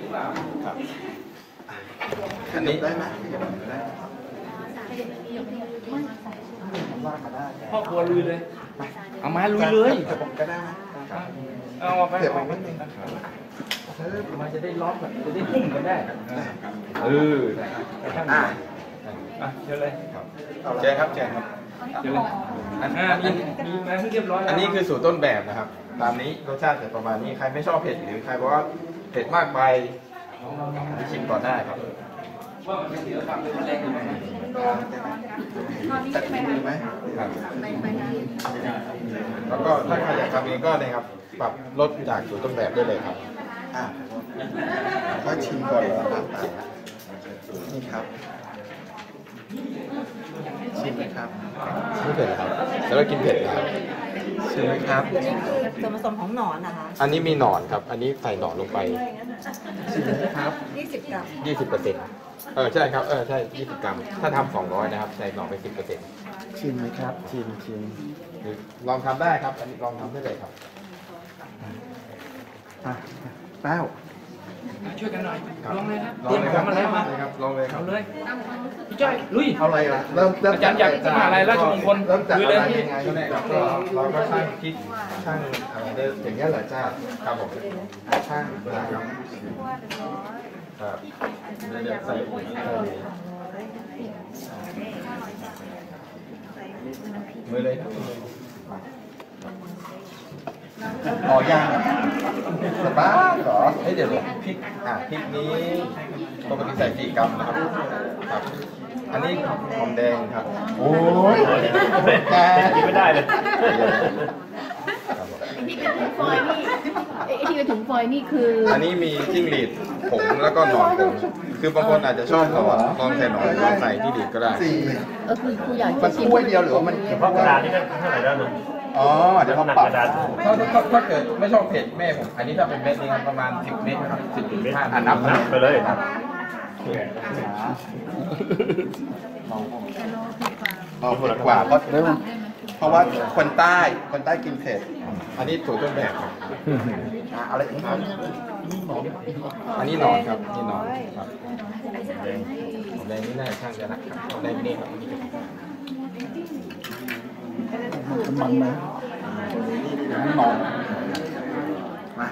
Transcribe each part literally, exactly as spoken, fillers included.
ครับอันนี้ได้ไหมพ่อครัวลุยเลยเอามาลุยเลยผมก็ได้ไหมเอาไปเดี๋ยวมันมันจะได้ล็อกแบบจะได้หุ้มกันได้เอออ่าอ่ะเชิญเลยเจนครับเจนครับเชิญเลยอันนี้มีมาเรียบร้อยอันนี้คือสูตรต้นแบบนะครับตามนี้รสชาติจะประมาณนี้ใครไม่ชอบเผ็ดหรือใครบอกว่าเผ็ดมากไปชิมก่อนได้ครับว่ามันเสียความเป็นแรงอยู่ไหมแต่ดีไหมครับแล้วก็ถ้าใครอยากทำเองก็เนี่ยครับปรับลดจากสูตรต้นแบบได้เลยครับอ่ะก็ชิมก่อนแล้วครับนี่ครับชิมไหมครับไม่เผ็ดครับแล้วก็กินเผ็ดนะครับชิมไหมครับนี่คือส่วนผสมของหนอนนะคะอันนี้มีหนอนครับอันนี้ใส่หนอนลงไปชิมไหมครับยี่สิบกรัมยี่สิบเปอร์เซ็นต์เออใช่ครับเออใช่ยี่สิบกรัมถ้าทำสองร้อยนะครับใส่หนอนไปสิบเปอร์เซ็นต์ชิมไหมครับชิมชิมลองทำได้ครับอันนี้ลองทำได้เลยครับอ่ะแป้วช่วยกันหน่อยลองเลยครับลองเลยครับมาเลยมาลองเลยครับเลยพี่จ้อยลุยเอาอะไรล่ะเริ่มอาจารย์อยากจะมาอะไรราชมงคลเริ่มจากอะไรยังไงก็ได้ครับเราก็ช่างคิดช่างอะไรได้อย่างนี้เหรอจ้าครับผมช่างนะครับครับเดี๋ยวใส่มือเลยครับอ๋อย่างสบายเหรอเฮ้ยเดี๋ยวพริกอ่ะพริกนี้ปกติใส่กี่กรัมนะครับครับอันนี้หอมแดงครับโอ้ยแกกินไม่ได้เลยไอ้ที่เป็นถุงฟอยล์นี่คืออันนี้มีจิ้งหรีดผงแล้วก็หนอนผงคือบางคนอาจจะชอบหนอนลองใส่หนอนลองใส่จิ้งหรีดก็ได้เออคือครูอยากมันถ้วยเดียวหรือว่ามันเพราะกระดาษนี่ก็เท่าไหร่แล้วลุงอ๋อเดี๋ยวเขาปรับถ้าถ้าถ้าเกิดไม่ชอบเผ็ดแม่ผมอันนี้ถ้าเป็นเม็ดนี่ครับประมาณสิบเม็ดครับสิบเม็ดอ่านับไปเลยเอาเผ็ดกว่าเพราะเพราะว่าคนใต้คนใต้กินเผ็ดอันนี้สูตรต้นแบบครับอะไรอีกอันนี้หนอนครับนี่หนอนครับแดงนี่น่าจะช่างจะหนักครับแดงนี่ครับมันไหมหนอนมา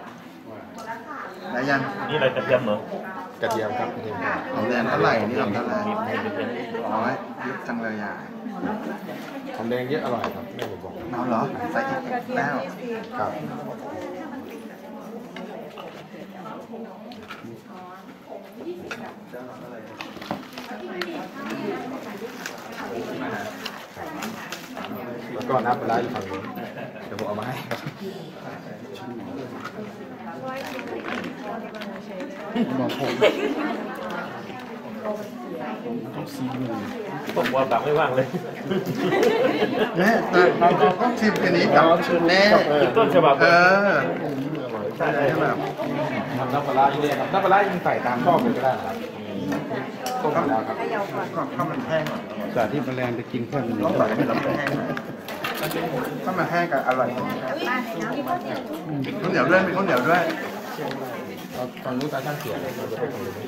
ได้ยังนี่อะไรกระเทียมเหรอกระเทียมครับกระเทียมหอมแดงเท่าไหร่นี่หอมเท่าไหร่ร้อยเยอะจังเลยอ่ะหอมแดงเยอะอร่อยครับแม่ผมบอกเอาเหรอใส่อีกแล้วครับแล้วก็น้ำปลาอยู่ฝั่งนี้เดี๋ยวผมเอามาให้ครับบอกผมต้องซีมือผมว่าแบบไม่ว่างเลยแม่เราเราต้องชิมกันนี้กับแม่ต้นฉบับเออใช่ใช่ไหมทำน้ำปลาอีเนี่ยครับน้ำปลายังใส่ตามชอบเลยก็ได้ครับต้มแล้วครับก่อนข้าวมันแห้งแต่ที่แมลงจะกินเพิ่มต้องใส่ให้มันแห้งข้าวมันแห้งกับอร่อยข้าวเหนียวด้วยมีข้าวเหนียวด้วยตอนนู้นตาช่างเสียเลยเราจะไปทำเลย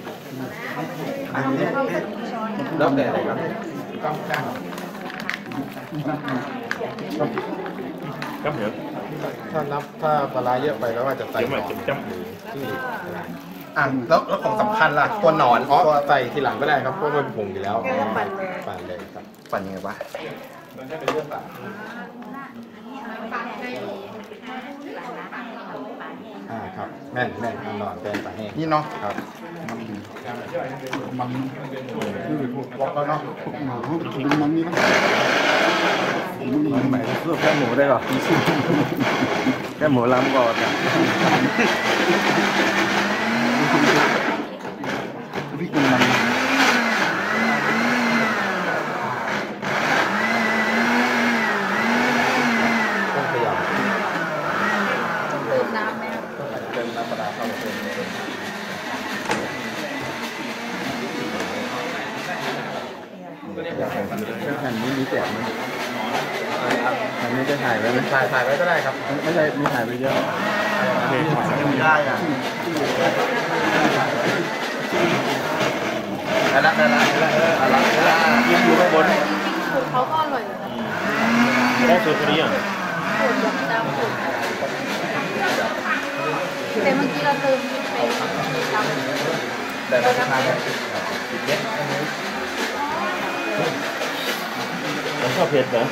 แล้วแต่อะไรครับก้ามก้ามก้ามเหนียวถ้านับถ้าปลาเยอะไปแล้วว่าจะใส่หนอนที่อ่ะแล้วแล้วของสำคัญล่ะตัวหนอนอ๋อใส่ทีหลังก็ได้ครับเพราะมันผงอยู่แล้วปั่นเลยครับปั่นยังไงวะมันแค่เป็นเรื่องปั่นอ่าครับแม่นแม่นหนอนแกงปลาแห้งนี่เนาะครับมันคือพวกวอกแล้วเนาะพวกหมูพวกขิงมันนี่มั้งมันใหม่เพื่อแค่หมูได้หรอแค่หมูล้ำก่อนเนี่ยพี่กินมันต้องขยับต้องเติมน้ำไหมต้องเติมน้ำปลาเข้าไปเติมแผ่นนี้มีแจกไหมแผ่นนี้จะถ่ายไว้ไหมถ่ายถ่ายไว้ก็ได้ครับไม่ใช่มีถ่ายไปเยอะโอเคถ่ายไม่ได้อ่ะได้ละได้ละได้ละได้ละได้ละยังอยู่ข้างบนสูตรเขาก็อร่อยอยู่นะได้สูตรพอดีอ่ะสูตรแบบตามสูตรแต่เมื่อกี้เราเติมไปตามแต่ราคาเนี่ยผมชอบเผ็ดเหรอ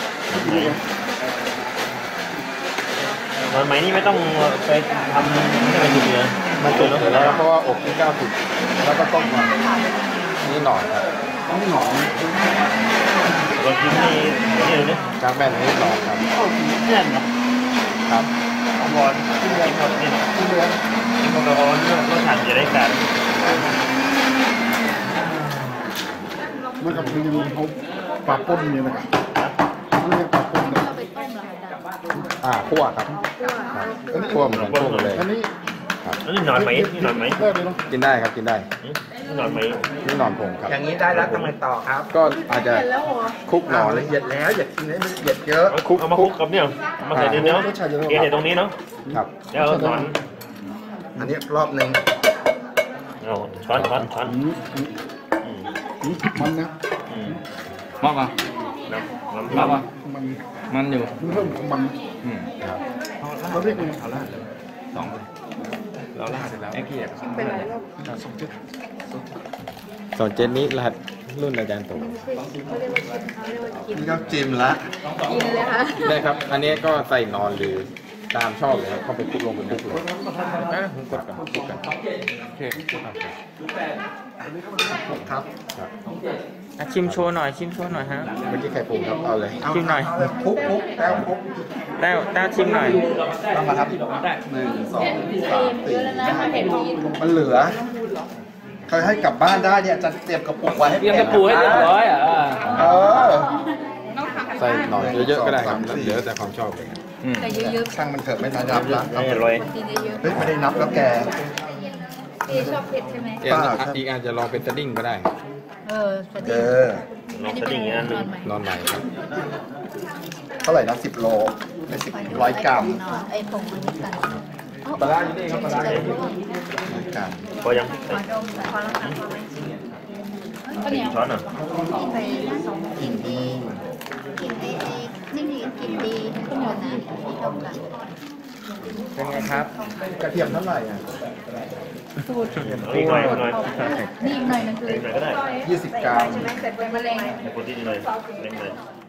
หน่อไม้นี่ไม่ต้องไปทำให้มันสุกเลยมันสุกอยู่แล้วเพราะว่าอบที่เก้าสิบแล้วก็ต้มมานี่หนอนครับนี่หนอนเรากินนี่นี่เลยเนี่ยกลางแม่นนี่หนอนครับแน่นเนาะครับบอลกินครับกินกินมันก็ร้อนรสชาติจะได้กันเมื่อกับคือยังเขาปรับป้นเนี่ยนะครับเขาเรียกปรับป้นเนี่ยเราไปต้มเหรอคะอาจารย์อ่าคั่วครับคั่วเหมือนกันคั่วเลยอันนี้อันนี้หนอนไหมนี่หนอนไหมได้เลยเนาะกินได้ครับกินได้นี่หนอนไหมนี่หนอนผงครับอย่างนี้ได้แล้วทำไมต่อครับก็อาจจะเห็นแล้วเหรอคลุกหนอนละเอียดแล้วอย่ากินให้มันละเอียดเยอะเอาคุกเอามาคุกกับเนี่ยมาใส่เดี๋ยวเนาะเกลี่ยตรงนี้เนาะครับแล้วหนอนอันนี้รอบหนึ่งเอาช้อนช้อนช้อนอืมอืมอืมอืมมันนะอืมมากอ่ะน้ำน้ำน้ำมันมันอยู่มันเพิ่มของมันอืมครับเราเรียกไงเอาละสองเราลาดเสร็จแล้วไอ้พี่ไปหลายรอบสองเจ็ดสอนเจนนี้รหัสรุ่นอาจารย์ตู่เขาเรียกว่ากินเขาเรียกว่ากินนี่ก็จิ้มละกินเลยค่ะได้ครับ อันนี้ก็ใส่นอนหรือตามชอบเลยครับเข้าไปคลุกลงเป็นคลุกเลยอ่ะผมกดกันคลุกกันโอเคครับครับครับอ่ะชิมโชว์หน่อยชิมโชว์หน่อยฮะเมื่อกี้ไข่ปูครับเอาเลยชิมหน่อยคุกคุกแล้วคุกแต้วแต้วชิมหน่อยต้องมาครับหนึ่งสองสามสี่เยอะแล้วนะมาเห็นกินมันเหลือเขาให้กลับบ้านได้เนี่ยจะเตรียมกระปุกไว้ให้เตรียมกระปุกให้เรียบร้อยอ่ะเออใส่หน่อยเยอะๆก็ได้ครับเหลือแต่ความชอบแต่เยอะช่างมันเถอะไม่นับละไม่อร่อยๆกินเยอะเฮ้ยไม่ได้นับแล้วแกๆเอชอบเผ็ดใช่ไหมอีกอันอีกอันจะลองเป็นสดิ้งก็ได้เออสวัสเอดีอลองสดิ้งอันหนึงนอนใหม่ครับ เท่าไหร่นะสิบโลไม่สิบร้อยกรัมไอ้ผงมันนี่กันปลาร้าอยู่นี่ครับปลาร้าอยู่นี่ร้อยกรัมพอยังขอดมขอแล้วค่ะข้าวเหนียวช้อนอ่ะกินไปสองกินดีกินไอ้ไอ้นี่ดีกินดีทุกคนนะที่ทำกันเป็นไงครับกระเทียมเท่าไหร่อ่ะสูตรอีกหน่อยอีกหน่อยนี่อีกหน่อยนึงคืออีกหน่อยก็ได้ยี่สิบกรัมใช่ไหมเสร็จไปมะเร็งโปรตีนหน่อยเล็กหน่อย